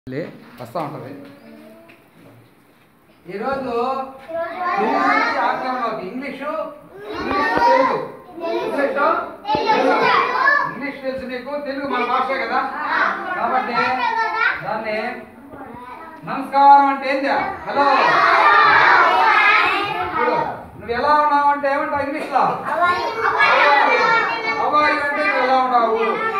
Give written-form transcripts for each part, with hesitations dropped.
వస్తూ ఉంటుంది. ఈరోజు తెలుగు నుంచి ఆంగ్లంలోకి ఇంగ్లీష్ తెలుగు ఇంగ్లీష్ తెలుసు నీకు, తెలుగు మన భాషే కదా. కాబట్టి దాన్ని నమస్కారం అంటే ఏందా? హలో. ఇప్పుడు నువ్వు ఎలా ఉన్నావు అంటే ఏమంటావు ఇంగ్లీష్లో? హవాయి అంటే నువ్వు ఎలా ఉన్నావు?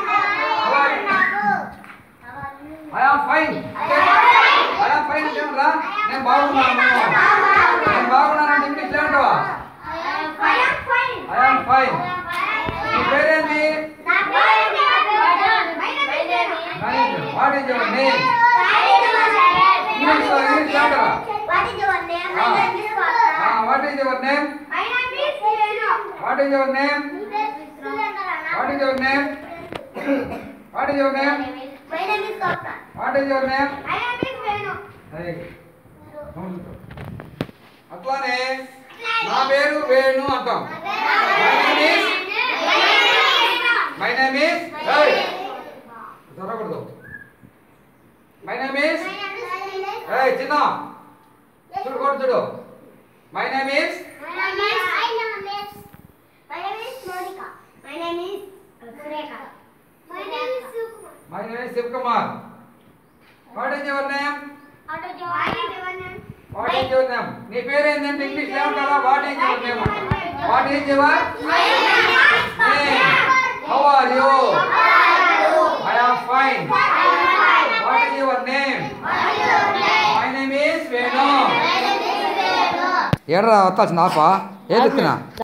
I am fine. I am fine అంటే ఏమంటారా? నేను బాగున్నాను. నేను బాగున్నాను అంటే ఇంగ్లీష్లో ఏమంటావా? I am fine. నీ పేరేంటి? What is your name? ఇంగ్లీష్లో ఏమంటారా? What is your name? What is your name? What is your name? What is your name? My name is Gopta. What is your name? My name is Venu. అట్లానే నా పేరు వేణు అంటాం. My name is చదవకూడదు. My name is చిన్న చూడు చూడు. My name is Monica. My name is Sureka. My name is Sukma. My name is Shivkumar. What is your name? What is your name? What is your name? నీ పేరు ఏంటంటే English లో ఏమంటారా? What is your name అంటారు. What is your name? How are you? I am fine. What is your name? My name is Venu. ఏడ్రా వస్తాల్సిన ఆపా ఏది